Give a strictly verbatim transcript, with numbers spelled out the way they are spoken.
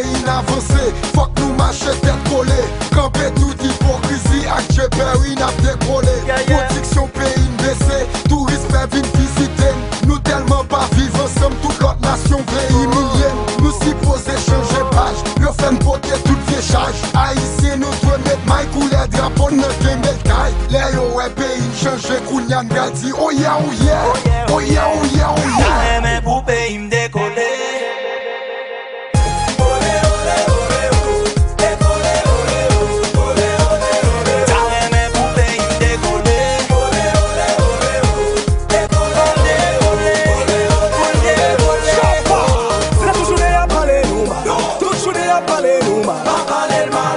pays n'avancé. Faut que nous marchions tête collée. Camper toute hypocrisie, avec J-Perry n'a décollé. Production pays baissé, touristes peuvent visiter. Nous tellement pas vivre ensemble, toute l'autre nation veut humilier. Nous si posé changer page, le fait poter toute vieille charge. Haïtien nous doit mettre Mike ou les drapeaux ne game caille. Les yo ouais pays changer, Kounyan Gadi. Oh yeah, oh yeah, oh yeah, oh yeah, oh yeah. Mais pour pays me décoller. Palelma